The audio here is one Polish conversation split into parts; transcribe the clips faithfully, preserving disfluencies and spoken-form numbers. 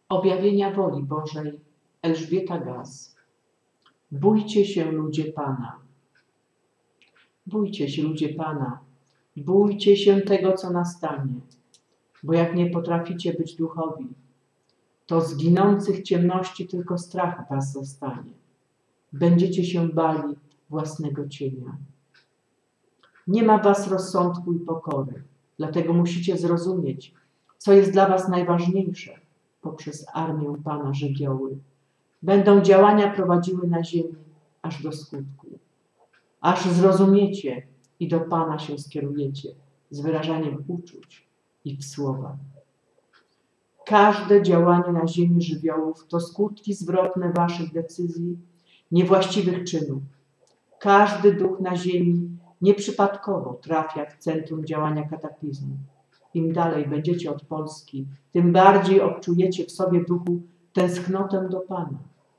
Objawienia woli Bożej Elżbieta Gaz. Bójcie się, ludzie Pana. Bójcie się, ludzie Pana. Bójcie się tego, co nastanie. Bo jak nie potraficie być duchowi, to z ginących ciemności tylko strach was zostanie. Będziecie się bali własnego cienia. Nie ma w was rozsądku i pokory, dlatego musicie zrozumieć, co jest dla was najważniejsze. Poprzez armię Pana żywioły będą działania prowadziły na ziemi aż do skutku. Aż zrozumiecie i do Pana się skierujecie z wyrażaniem uczuć i w słowach. Każde działanie na ziemi żywiołów to skutki zwrotne waszych decyzji, niewłaściwych czynów. Każdy duch na ziemi nieprzypadkowo trafia w centrum działania kataklizmu. Im dalej będziecie od Polski, tym bardziej odczujecie w sobie duchu tęsknotę do Pana.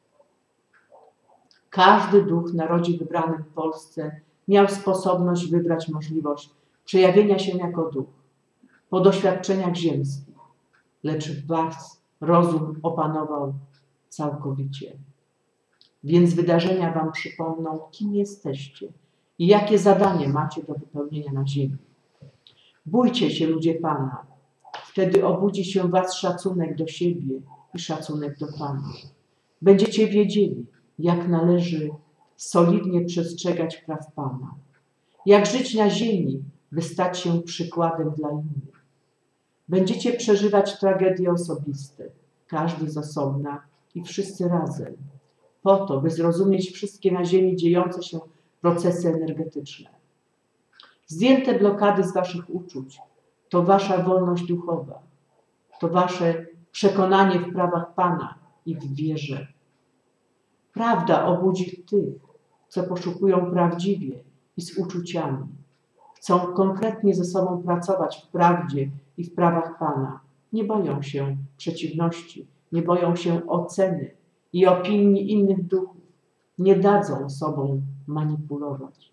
Każdy duch w narodzie wybranym w Polsce miał sposobność wybrać możliwość przejawienia się jako duch po doświadczeniach ziemskich, lecz w was rozum opanował całkowicie. Więc wydarzenia wam przypomną, kim jesteście i jakie zadanie macie do wypełnienia na ziemi. Bójcie się, ludzie Pana. Wtedy obudzi się w was szacunek do siebie i szacunek do Pana. Będziecie wiedzieli, jak należy solidnie przestrzegać praw Pana. Jak żyć na ziemi, by stać się przykładem dla innych. Będziecie przeżywać tragedie osobiste, każdy z osobna i wszyscy razem, po to, by zrozumieć wszystkie na ziemi dziejące się procesy energetyczne. Zdjęte blokady z waszych uczuć to wasza wolność duchowa, to wasze przekonanie w prawach Pana i w wierze. Prawda obudzi tych, co poszukują prawdziwie i z uczuciami. Chcą konkretnie ze sobą pracować w prawdzie i w prawach Pana. Nie boją się przeciwności, nie boją się oceny i opinii innych duchów. Nie dadzą sobą manipulować.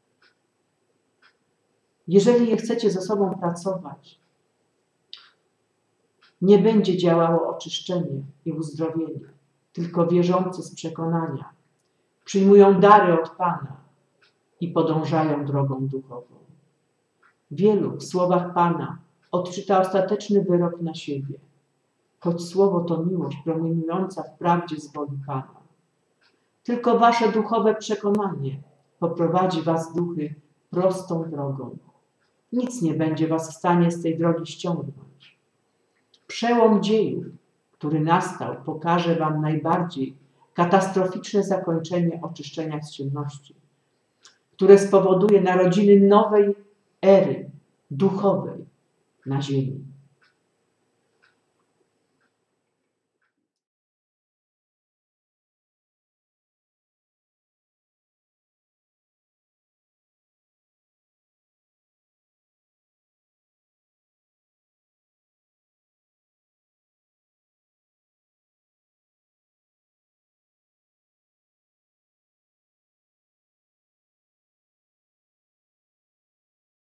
Jeżeli nie chcecie ze sobą pracować, nie będzie działało oczyszczenie i uzdrowienie, tylko wierzący z przekonania przyjmują dary od Pana i podążają drogą duchową. Wielu w słowach Pana odczyta ostateczny wyrok na siebie, choć słowo to miłość promieniująca w prawdzie z woli Pana. Tylko wasze duchowe przekonanie poprowadzi was, duchy, prostą drogą. Nic nie będzie was w stanie z tej drogi ściągnąć. Przełom dziejów, który nastał, pokaże wam najbardziej katastroficzne zakończenie oczyszczenia z ciemności, które spowoduje narodziny nowej ery duchowej na ziemi.